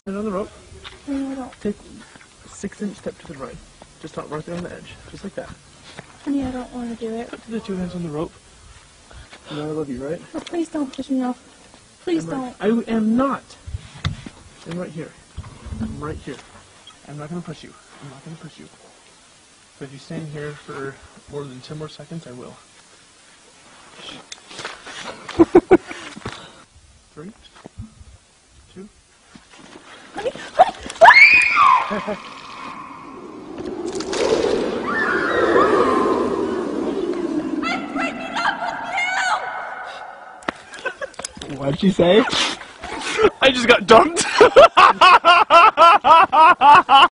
And on the rope. No, I don't. Take a 6-inch step to the right. Just not right there on the edge. Just like that. Honey, I don't want to do it. Put the 2 hands on the rope. You know I love you, right? Oh, please don't push me off. Please don't. I am not. I'm right here. I'm right here. I'm not going to push you. I'm not going to push you. But if you stand here for more than 10 more seconds, I will. 3, 2. Honey, What'd she say? I just got dumped.